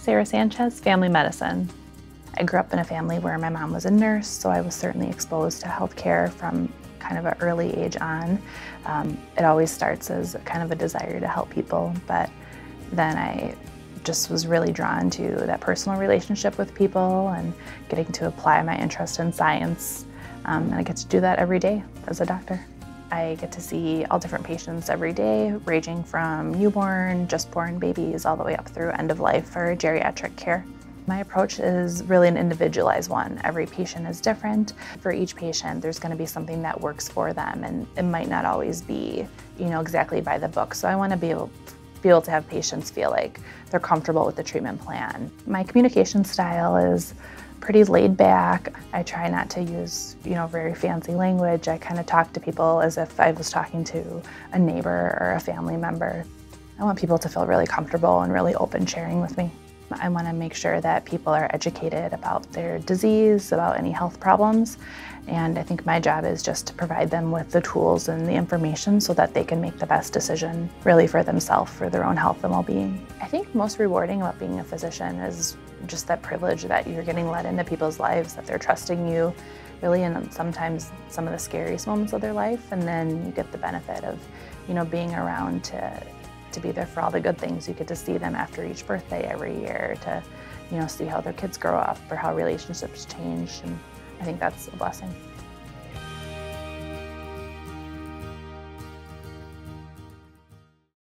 Sanchez, family medicine. I grew up in a family where my mom was a nurse, so I was certainly exposed to healthcare from kind of an early age on. It always starts as kind of a desire to help people, but then I just was really drawn to that personal relationship with people and getting to apply my interest in science. And I get to do that every day as a doctor. I get to see all different patients every day, ranging from newborn, just born babies, all the way up through end of life or geriatric care. My approach is really an individualized one. Every patient is different. For each patient, there's going to be something that works for them, and it might not always be, exactly by the book. So I want to be able to have patients feel like they're comfortable with the treatment plan. My communication style is pretty laid back. I try not to use, very fancy language. I kind of talk to people as if I was talking to a neighbor or a family member. I want people to feel really comfortable and really open sharing with me. I want to make sure that people are educated about their disease, about any health problems, and I think my job is just to provide them with the tools and the information so that they can make the best decision really for themselves, for their own health and well-being. I think most rewarding about being a physician is just that privilege that you're getting let into people's lives, that they're trusting you really in sometimes some of the scariest moments of their life, and then you get the benefit of, being around to be there for all the good things. You get to see them after each birthday every year, to see how their kids grow up or how relationships change, and I think that's a blessing.